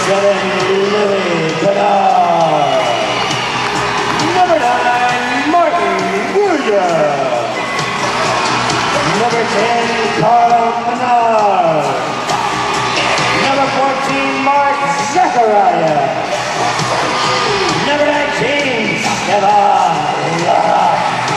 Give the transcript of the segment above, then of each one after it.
7, Lily Bernard. Number 9, Martin Williams. Number 10, Carl Menard. Number 14, Mark Zachariah. Number 19, Stefan Lara.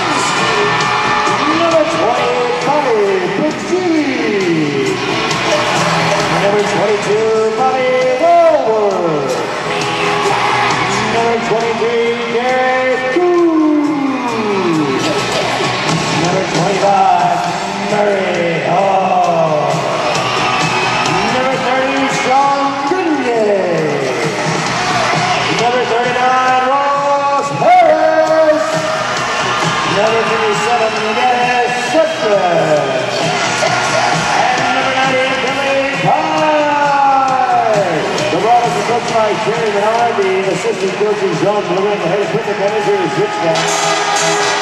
Number 20, Bobby Pizzini. Number 22, Bobby Woolworth. Number 23, Derek Coons. Number 25, Murray Hall. Number 30, Sean Grindy. Number 39, Ross Harris. Number 57, Dennis Shepard. And number 90, Billy Pye. The Royals are coached by Jerry Menard. The assistant coach is John Blewin. The head equipment manager is Rich Beck.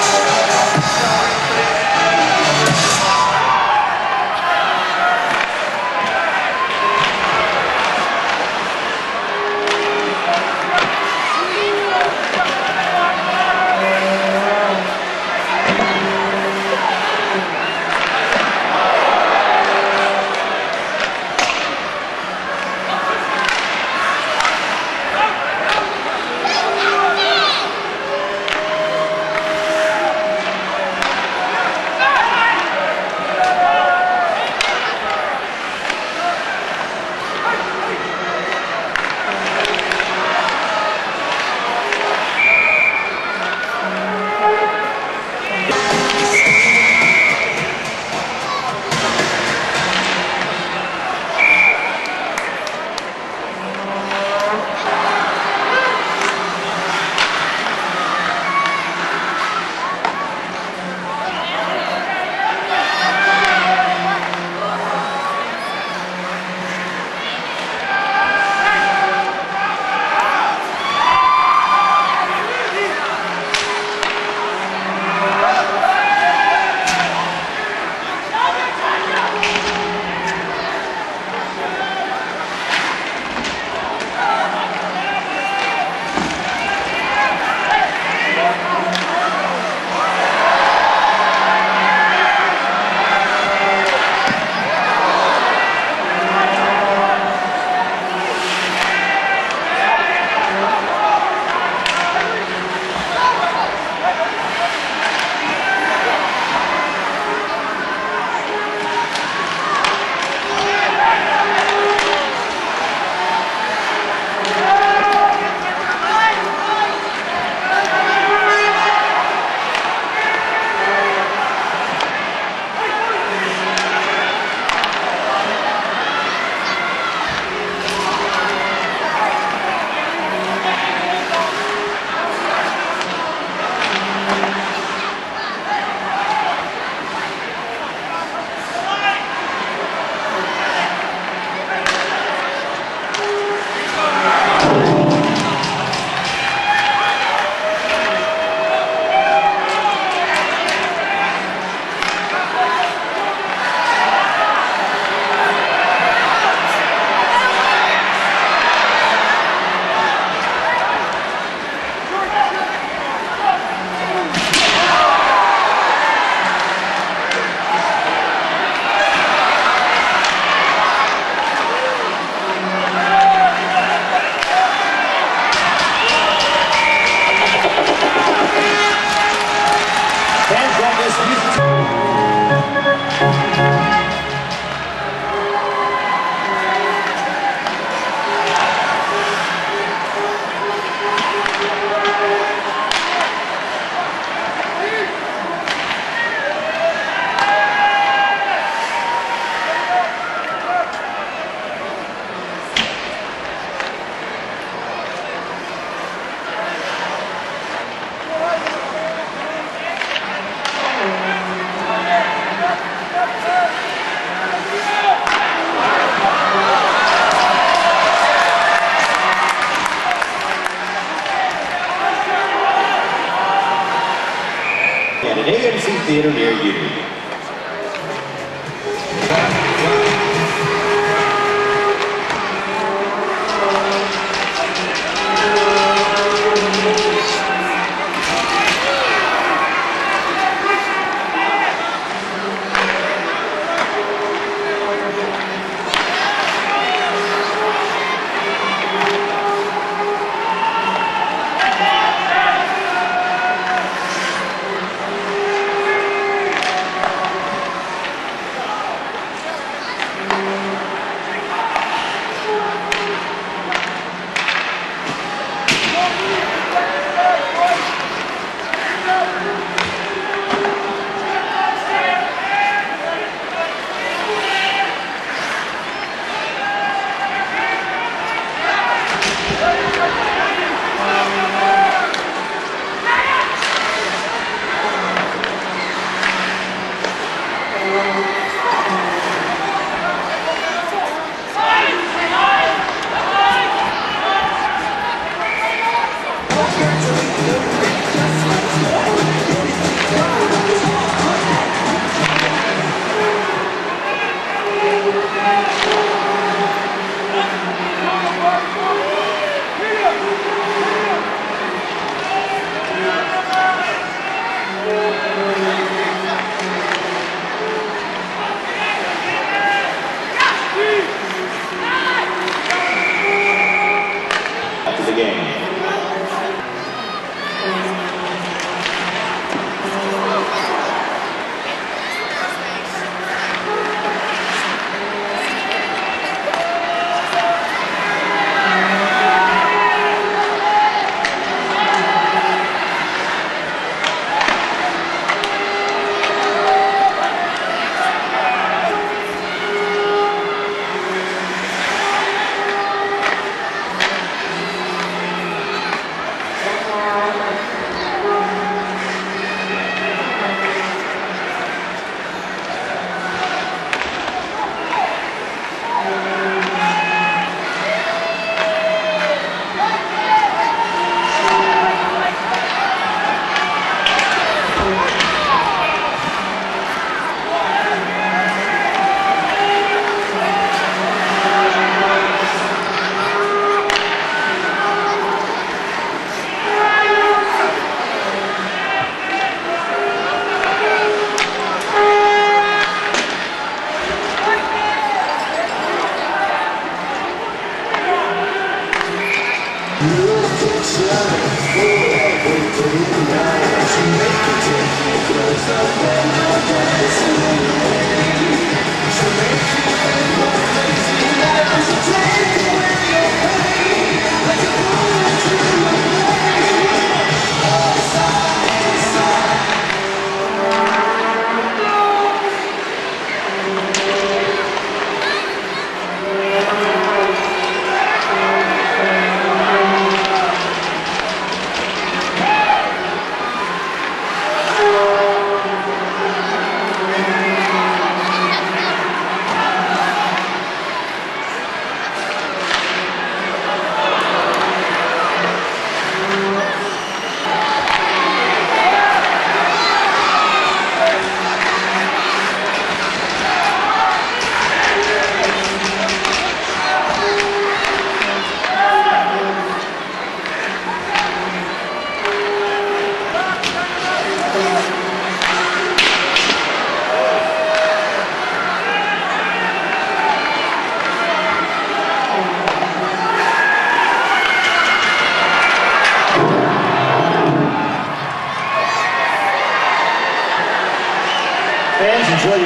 At an AMC theater near you.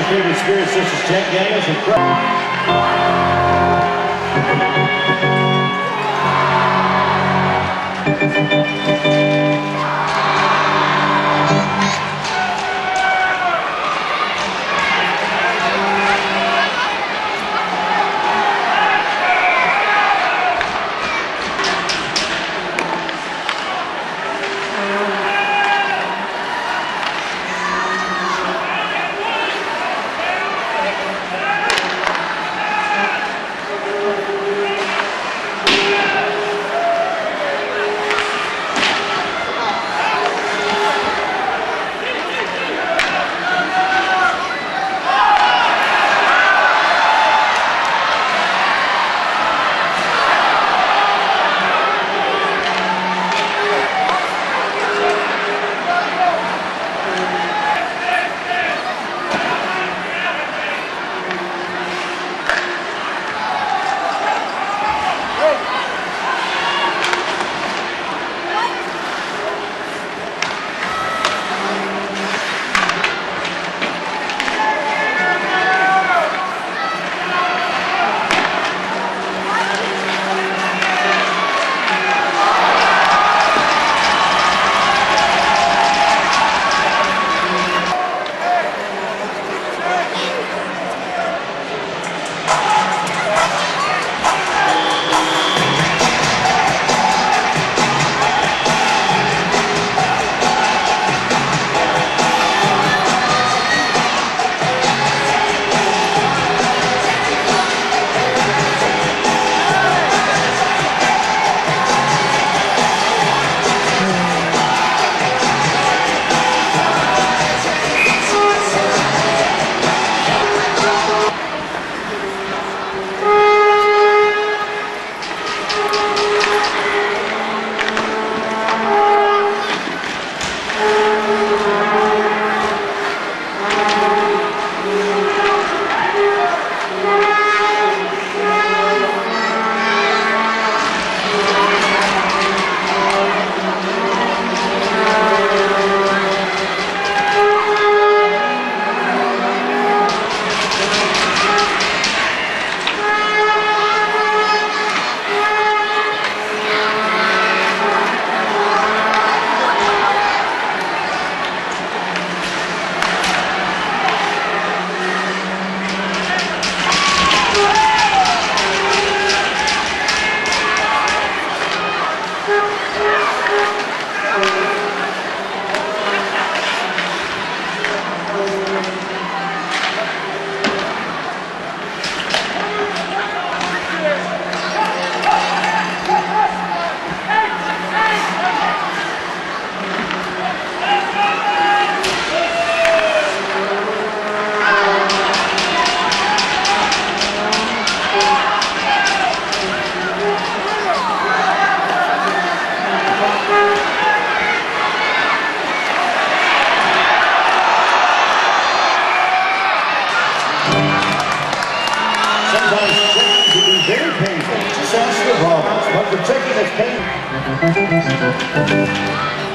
favorite spirits such as Jack Daniels and but for taking its pain.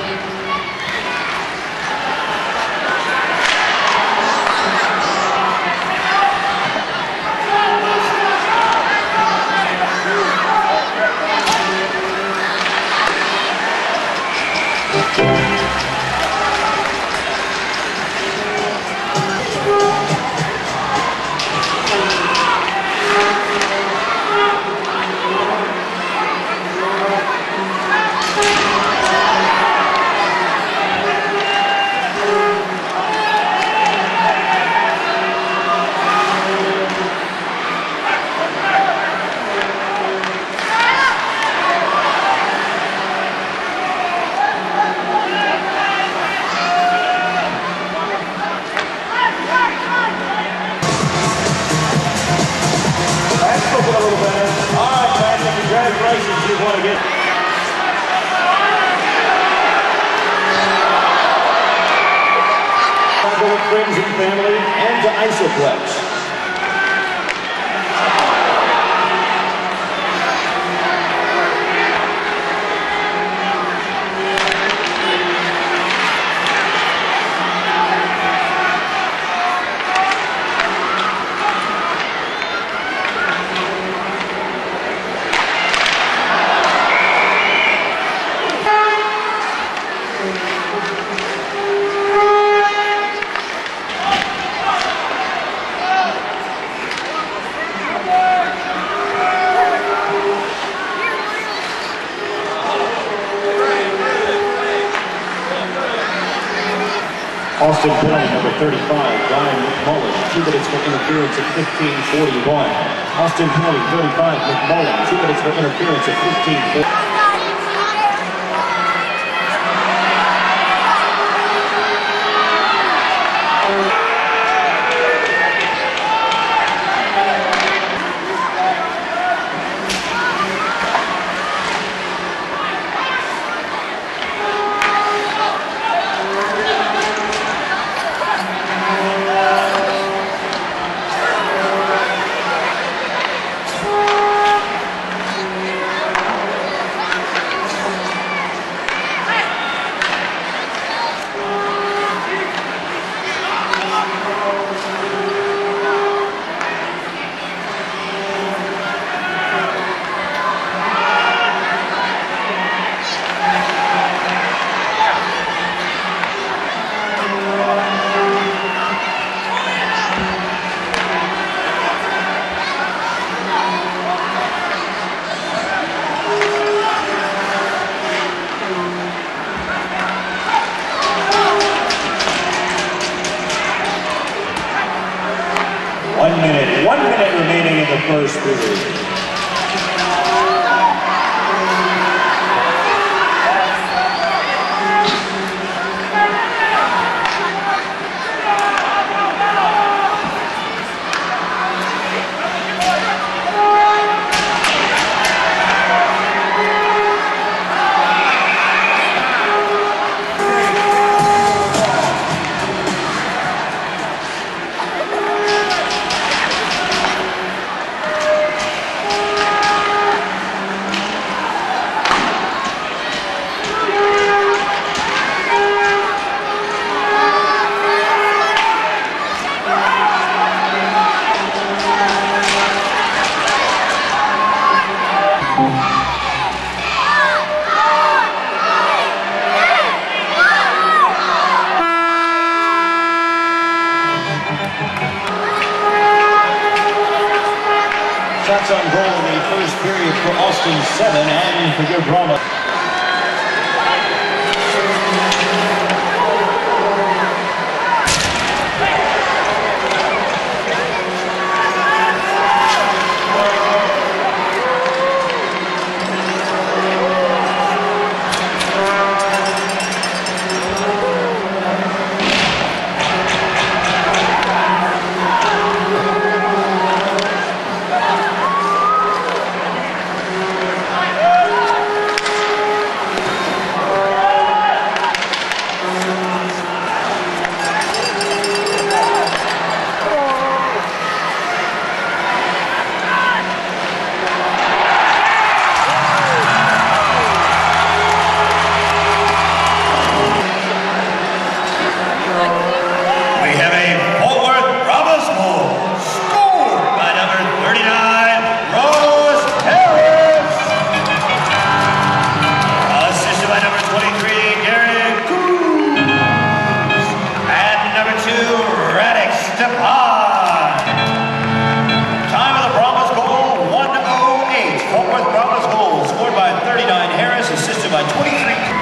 Friends and family, and to Isoplex. Austin penalty number 35, Brian McMullen, 2 minutes for interference at 15:41. Austin penalty 35, McMullen, 2 minutes for interference at 15:41. One minute remaining in the first period. Shots on goal in the first period for Austin, 7, and for your Brahma. By 23.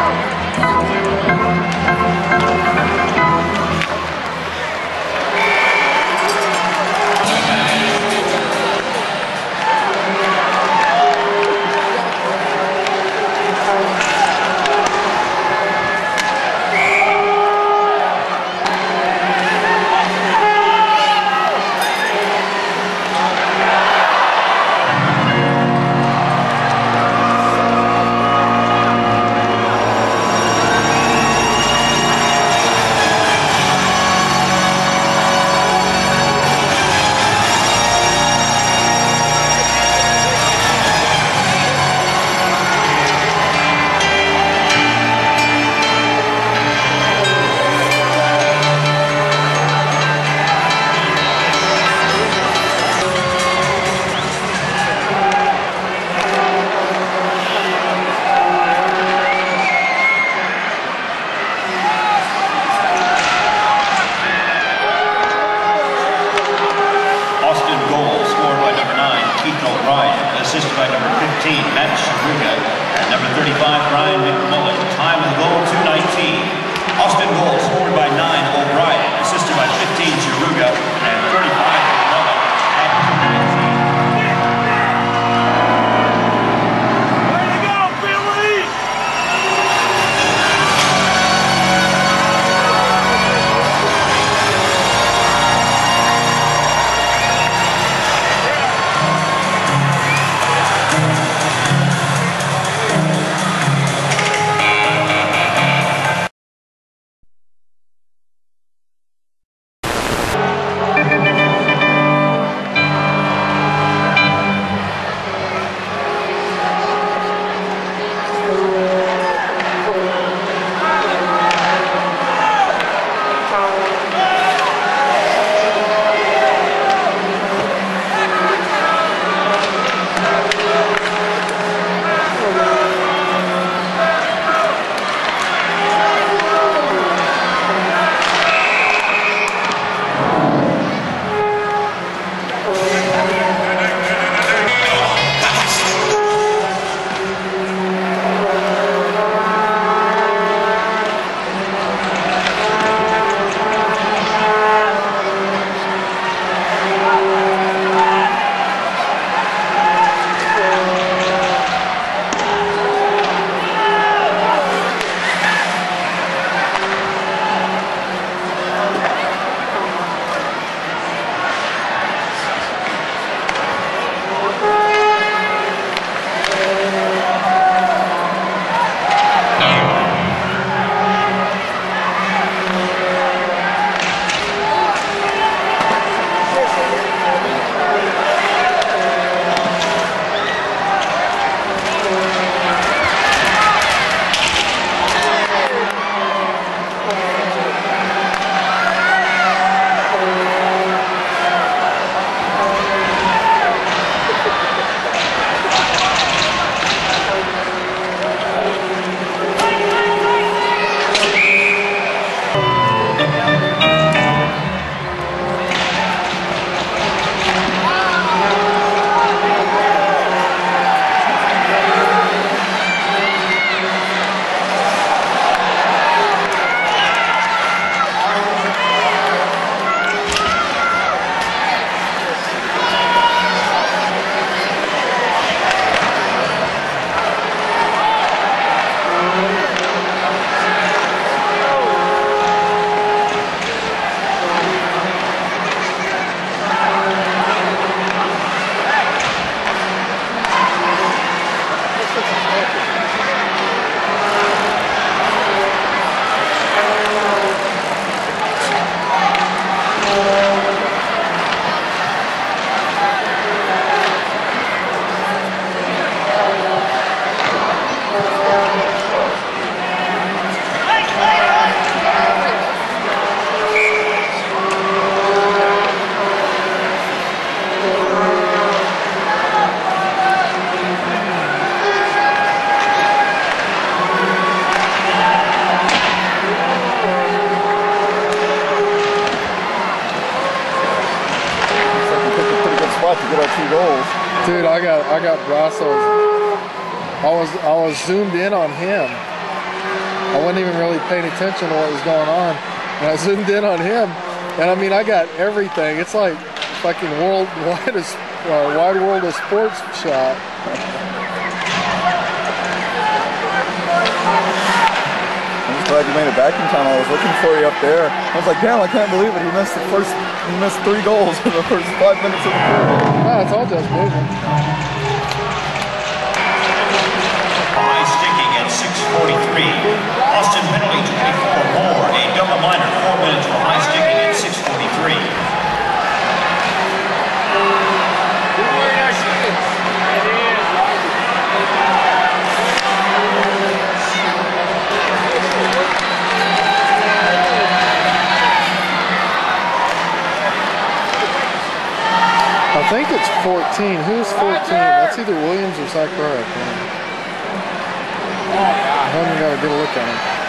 Assisted by number 15, Matt Shagruga, and number 35, Brian McMullen. Time of the goal, 2:19. Austin goal scored by 9. spot to get our 2 goals. Dude, I got Brasso's. I was zoomed in on him. I wasn't even really paying attention to what was going on. And I zoomed in on him, and I mean, I got everything. It's like fucking wide world of sports shot. I'm just glad you made it back in time. I was looking for you up there. I was like, damn, I can't believe it. He missed 3 goals in the first 5 minutes of the period. No, it's all just moving. High sticking at 6:43. Austin penalty 24 more. A double minor 4 minutes for high sticking at 6:43. I think it's 14. Who's 14? That's either Williams or Sakurai. I haven't got a good look at him.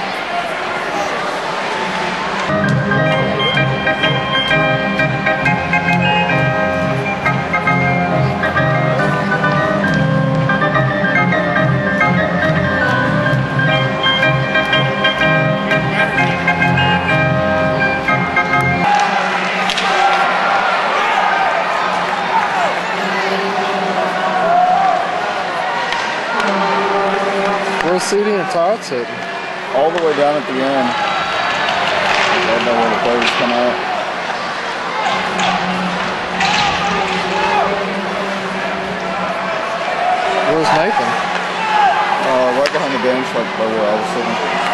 Where's CD and Todd's hitting? All the way down at the end. I don't know where the players come out. Where's Nathan? Right behind the bench, like by where I was sitting.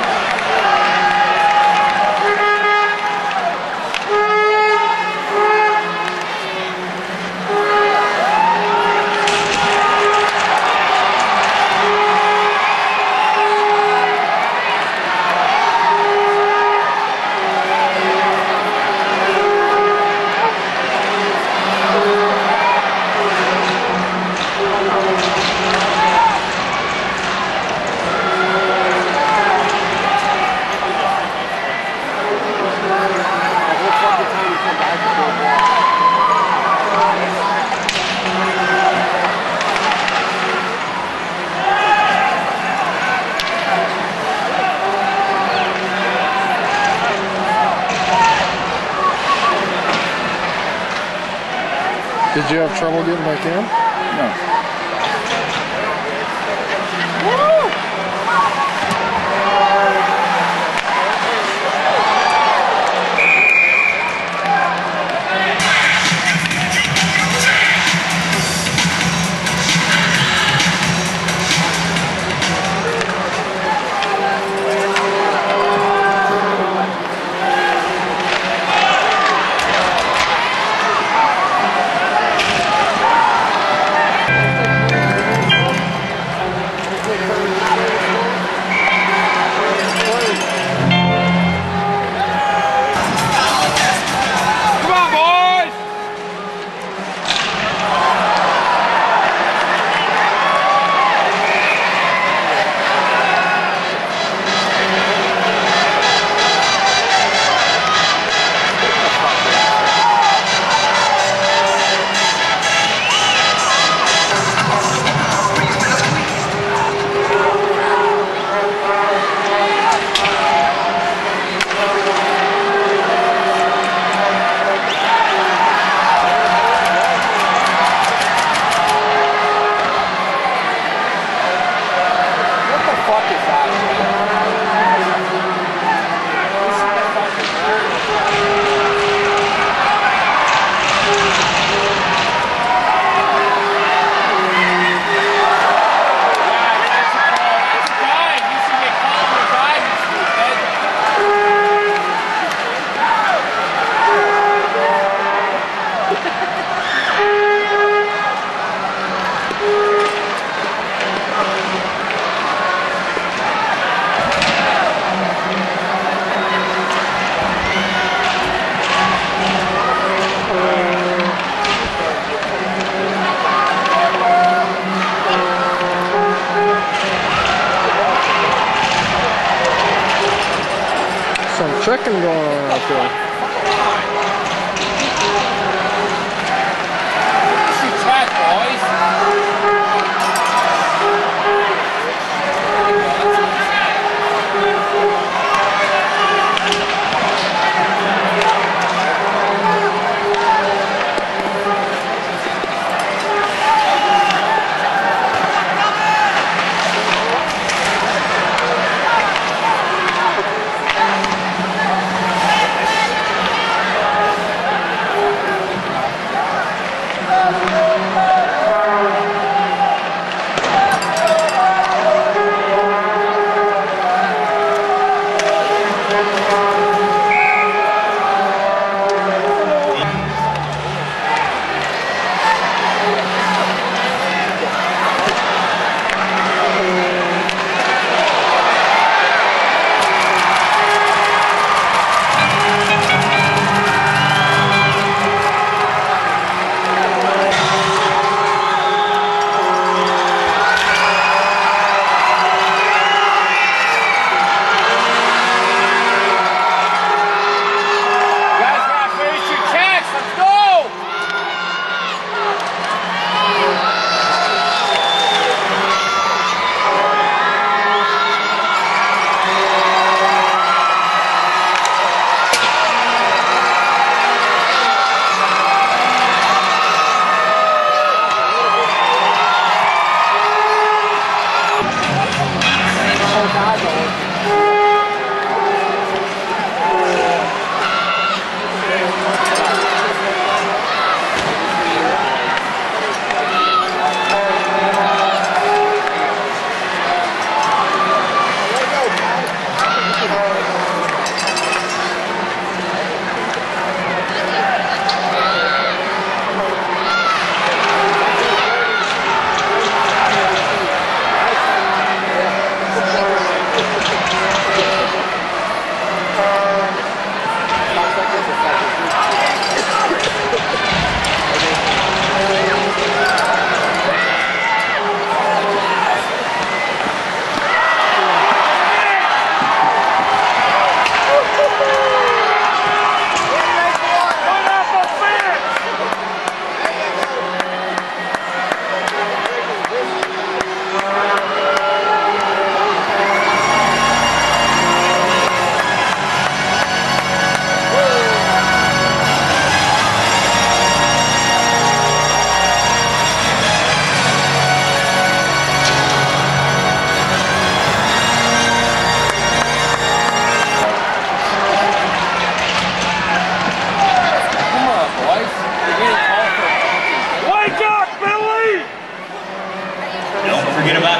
Did you have trouble getting back in? No. Some tricking going on out there.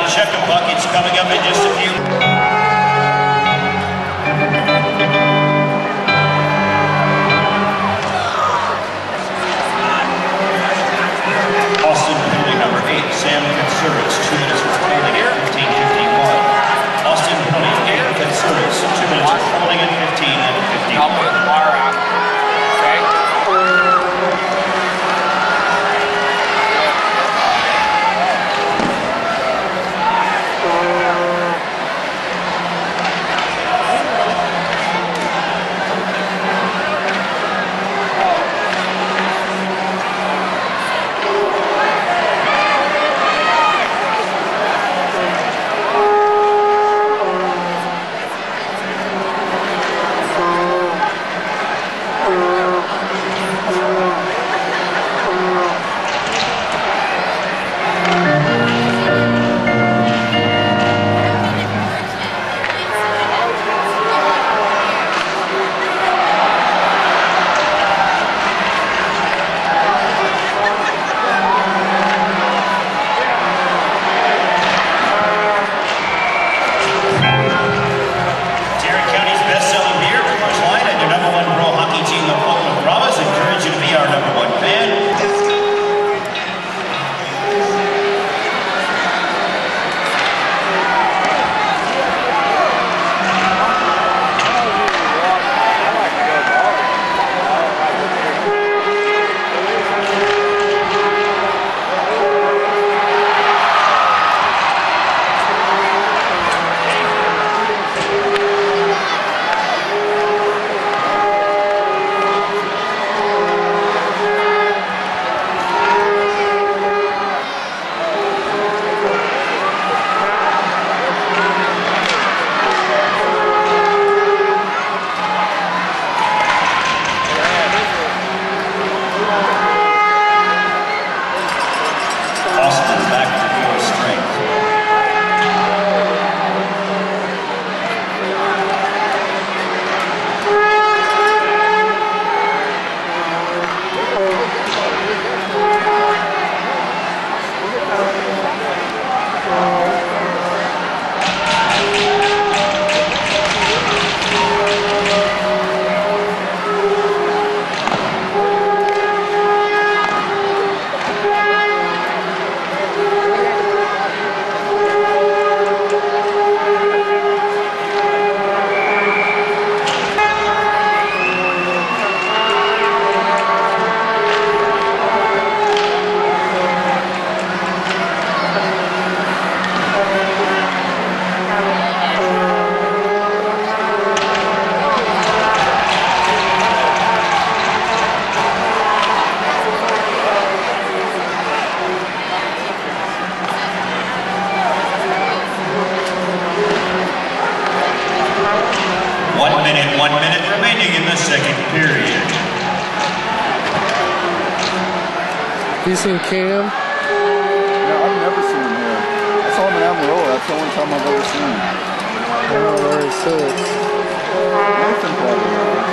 check a puck. It's coming up in just a few. Austin penalty number 8, Sam Katsuris, 2 minutes for holding at 15:51. Austin penalty 8, Katsuris, 2 minutes for holding at 15:51. You seen Cam? No, I've never seen him here. I saw him in Amarillo. That's the only time I've ever seen him. I don't know where he sits. Nathan probably.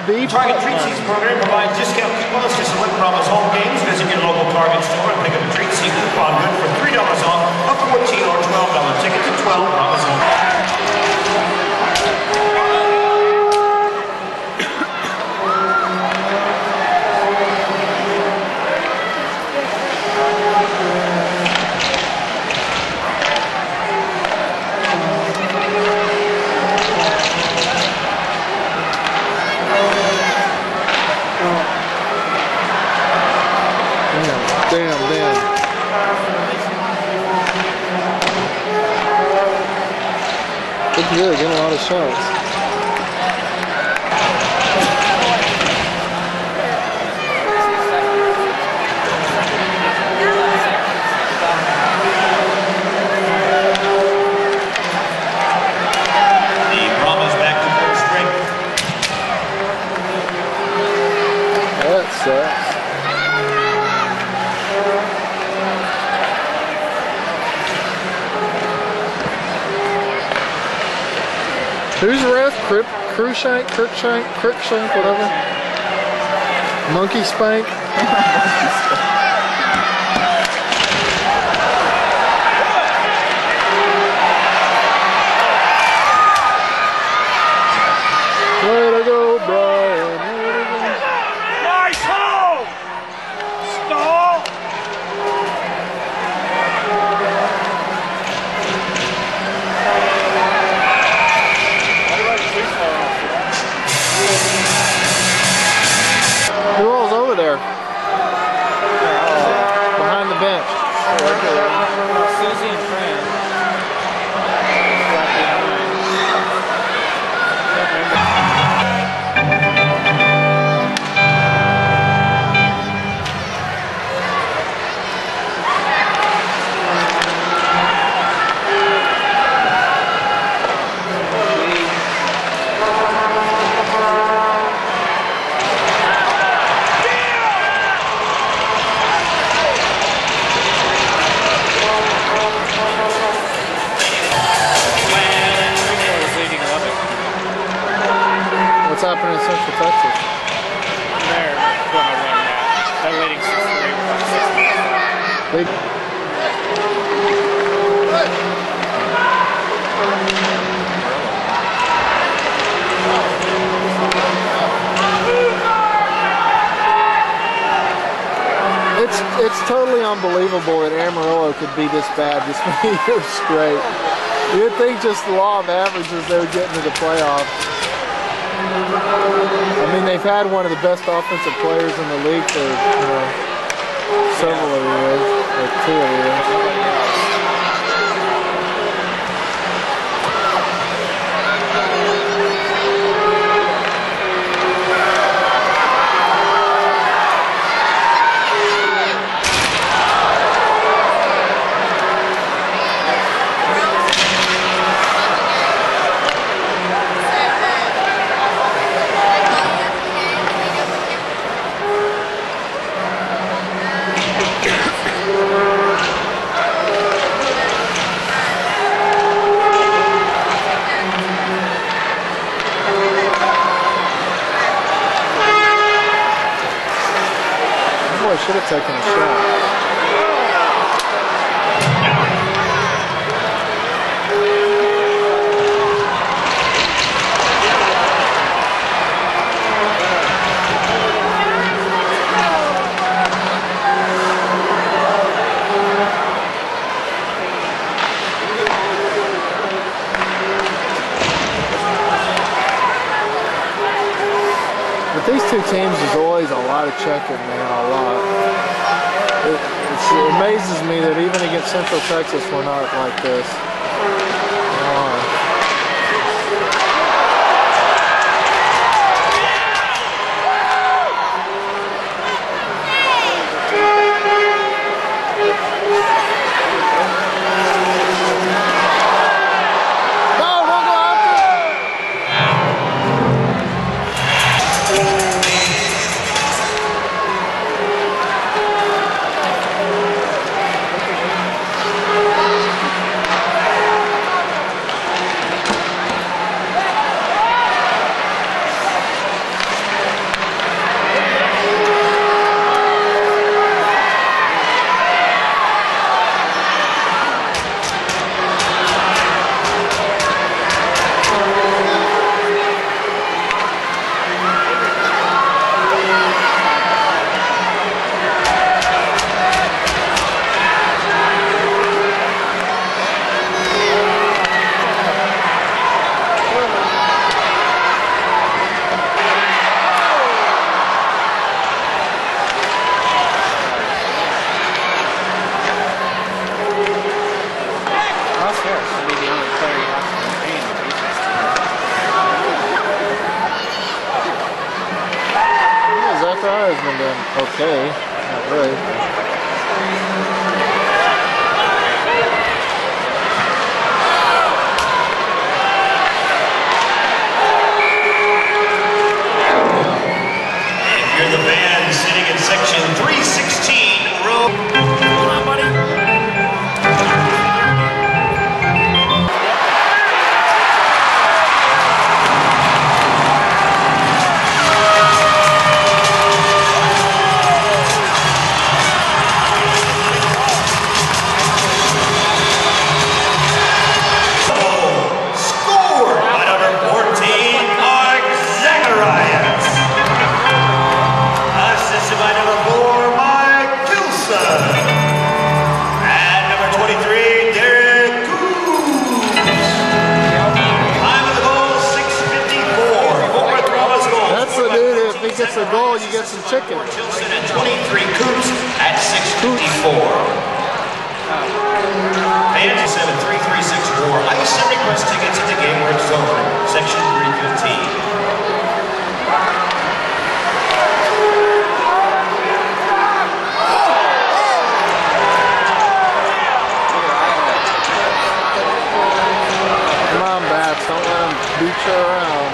beef. Target Treat Seats program provides discount coupons to select Brahma's home games. Visit your local Target store and pick up a Treat Seat coupon good for $3 off a $14 or $12 ticket to 12 Brahma's home games. Damn. Looking good, getting a lot of shots. The Brahmas back to full strength. That sucks. Who's the ref? Crookshank, whatever. Monkey Spank. Way to go, Brian. Nice hole! Stall! Who all's over there? Behind the bench. Susie and Fran. What's happening in Central Texas? They're going to win that. They're leading 6-3 with 6 minutes. It's totally unbelievable that Amarillo could be this bad this many years straight. You'd think just the law of averages they would get into the playoffs. I mean, they've had one of the best offensive players in the league for several of years, or 2 years. Should have taken a shot. But these two teams is always a lot of checking, man, a lot. It amazes me that even against Central Texas, we're not like this. Ross Harris would be the only player you have to contain the defense team. Zachariah's been doing okay. Not really. You're the band sitting in section 316, row. Come on, buddy. Scored by number 14, Mark Zacharias. Assisted by number 4, Mike Gilson. And number 23, Derek Coons. Time of the goal, 6:54. Fort Worth Brahmas goal. That's the dude. If he gets a goal, you get some chicken. Gilson at 23, Coons at 6:54. Fans 73364. Ice and request tickets at the game where it's over. Section 315. Come on, Bats. Don't let him beat you around.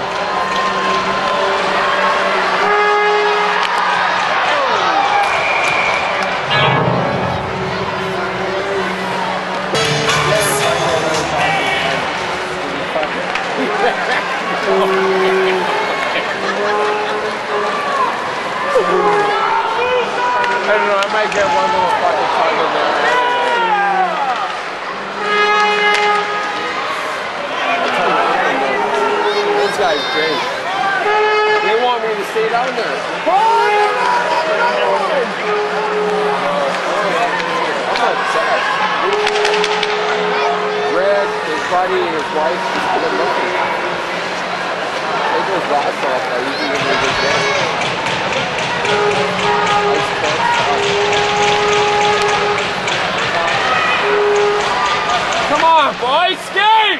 I don't know, I might get one little fucking part in there. Those guys great. They want me to stay down there. I'm upset. Red, his buddy, and his wife just good looking. They just lost off that easy when they get there. Come on, boys, skate!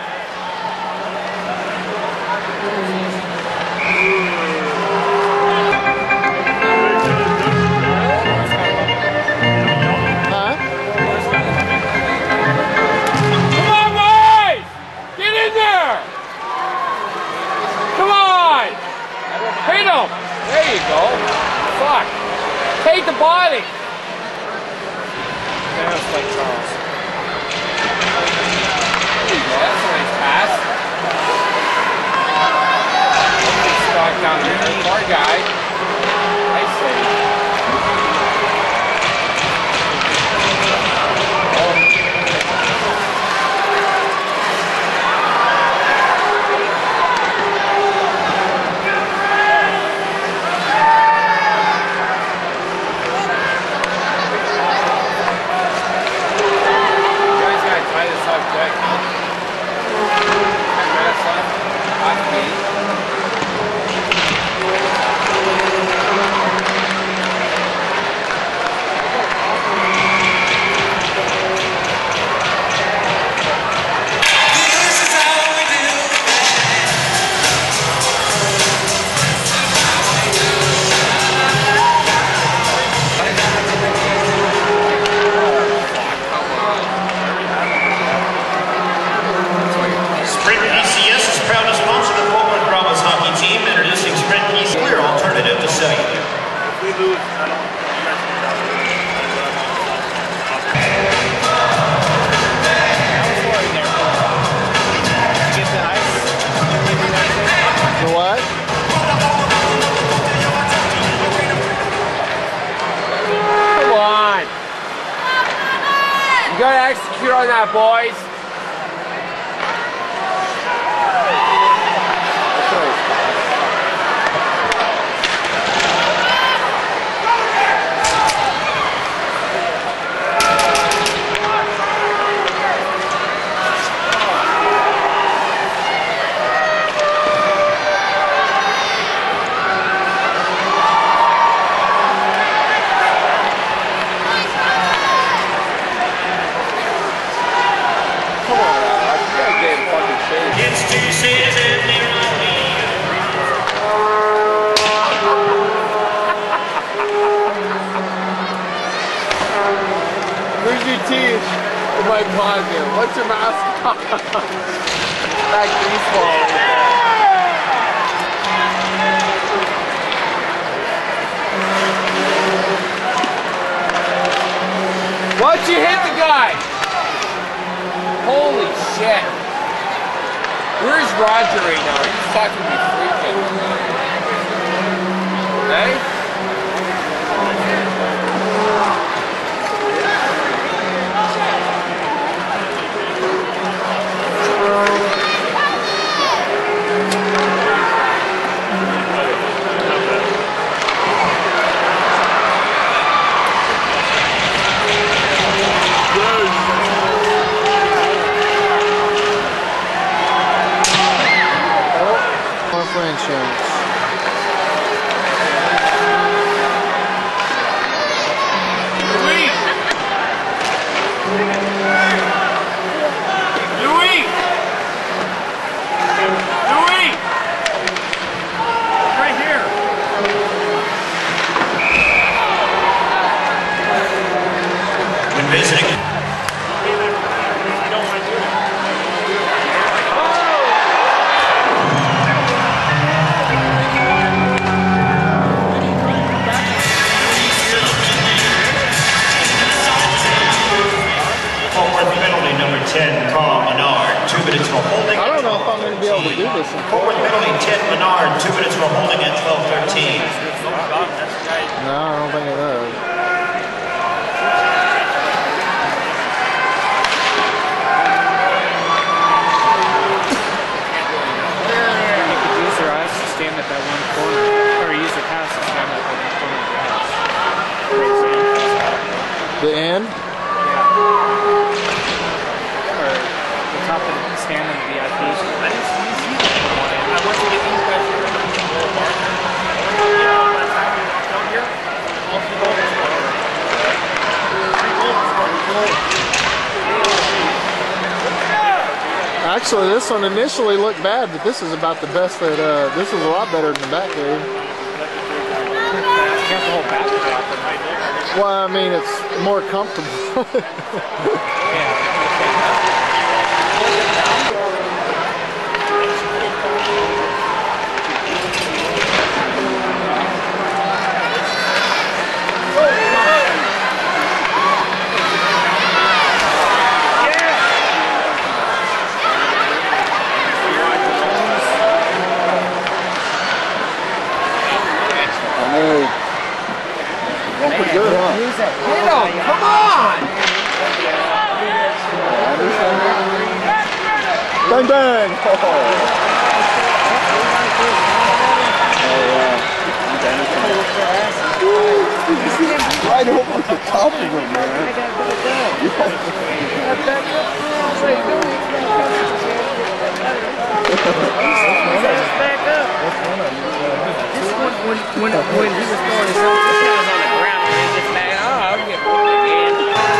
Huh? Come on, boys! Get in there! Come on! Hit him! There you go. Fuck. Take the body. That's like Charles. There you go. That's a nice pass. He's stuck down there. Poor guy. Nice save. gotta execute on that, boys. teeth in my closet. What's your mascot? That greaseball right there. Why'd you hit the guy? Holy shit. Where's Roger right now? He's fucking me freaking. Hey? For insurance. Louis! Louis! Louis! Right here. When visiting. Penalty number 10, Carl Menard, 2 minutes for holding. I don't know if I'm going to be able to do this. Forward penalty 10, Menard, 2 minutes for holding at 12:13. No, I don't think it does. You could use their eyes to stand at that one corner, or use their pass to stand at that one corner of your house. The end? Or the top of the stand in the VIP. I want to get these guys here. Actually, this one initially looked bad, but this is about the best that, this is a lot better than the back game. You have the whole back drop. Well, I mean, it's more comfortable. Pretty good, huh? Get him! Come on! Bang, bang! Oh, yeah. Right over the top of him, man. When he was throwing his own, this guy was on the ground and he just back. Oh, I'll get pulled again.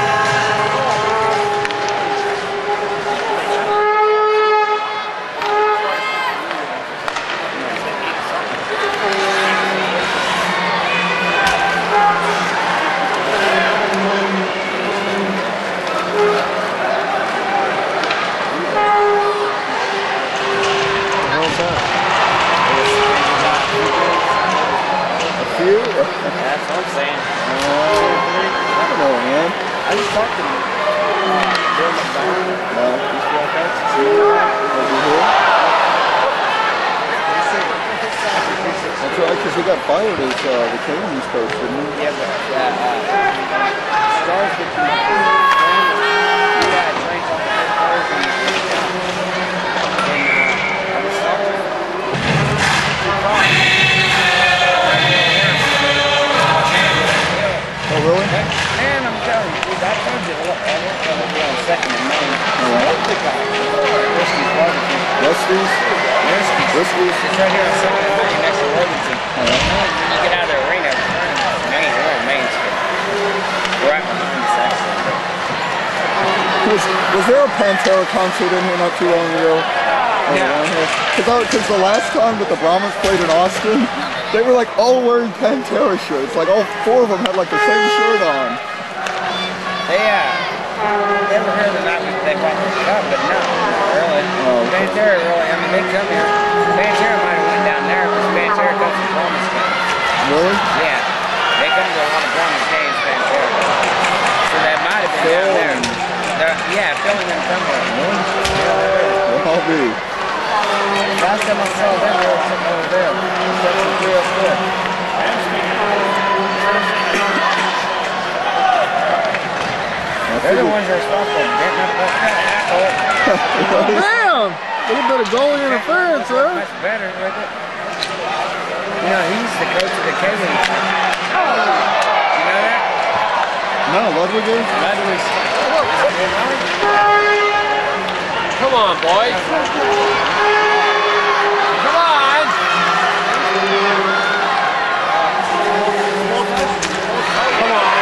You? That's what I'm saying. I don't know, man. I just talked to him. Bill McDonald. That's right, because he got fired as the Canadians coach, didn't he? Yeah, but Stars get you. Yeah, I trained all the Stars and I was talking to him. Oh, really? Man, I'm telling you, dude, I told you, look, I worked on it on second and main. Whiskey's barbecue. Rusty's? Whiskey's? It's right here on second and main next to Livingston. When you get out of the arena, main, we're on Main Street. We're right behind this accident. Was there a Pantera concert in here not too long ago? Because the last time that the Brahmas played in Austin, they were like all wearing Pantera shirts. Like all 4 of them had like the same shirt on. They, they might come, but no, not really. Oh, okay. Banterra really, I mean, they come here. Banterra might have went down there because Banterra comes from Promise Games. Really? Yeah, they come to a lot of Promise Games, Banterra. So that might have been down there. Yeah, Phil and them come there. Well, I'll be. Last time I saw them, they were sitting over there. Section 304. They're the ones that are responsible for getting up that Damn! A little bit of goalie interference there. Much better with it. You know, he's the coach of the Kevin. You know that? No, Ludwig is? Ludwig's. Come on, boys. Come on. Come on.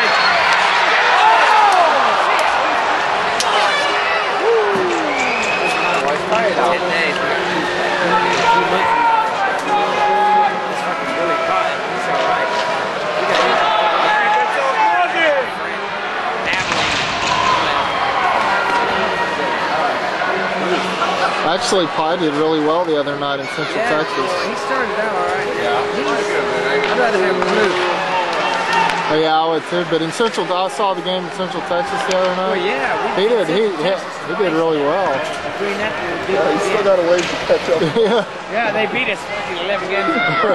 Actually, Pye did really well the other night in Central Texas. He started out all right. I'd rather have Luke. Oh, yeah, I would too. But in Central, I saw the game in Central Texas the other Well, night. yeah. He did really well. Between that, Yeah, he's still got a ways to catch up. Yeah. yeah, they beat us 11 games.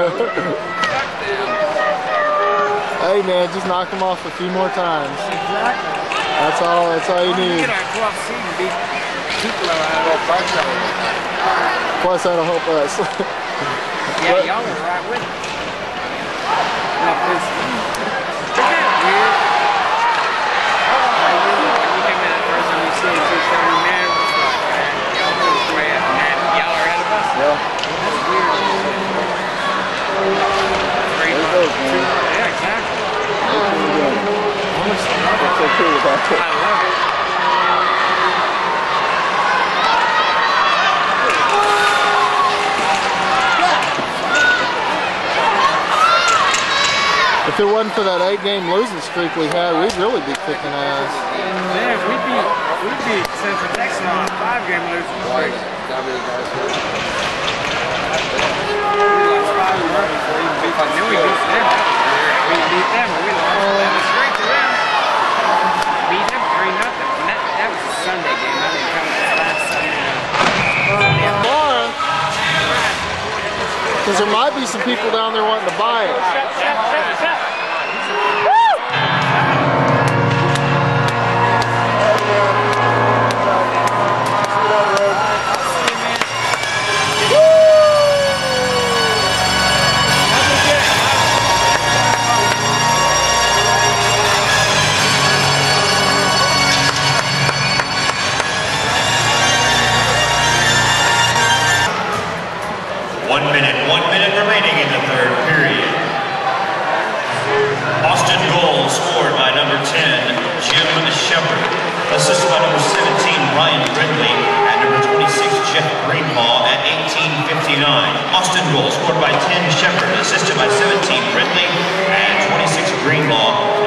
Hey man, just knock him off a few more times. Exactly. That's all you need. Get our 12th seed and beat Tupelo out of that bunch of them. Plus that'll help us. Yeah, y'all were right with it. Now, isn't that weird? When you come in at first and you see them 230, man, it's like, man, y'all are way up, man, y'all are ahead of us. Yeah. That's weird. There he goes, man. Yeah, exactly. That's so cool about it. I love it. If it wasn't for that 8-game losing streak we had, we'd really be kicking ass. Yeah, we beat Central Texas on a 5-game losing streak. And then we beat them. We beat them, and we lost 11 straight to them. Beat them 3-0. And that was a Sunday game. I didn't come to last Sunday. Because there might be some people down there wanting to buy it. One minute remaining in the third period. Austin goal scored by number 10, Jim Shepard. Assisted by number 17, Ryan Brindley, and number 26, Jeff Greenlaw at 18:59. Austin goal scored by 10, Shepard, assisted by 17, Brindley, and 26, Greenlaw.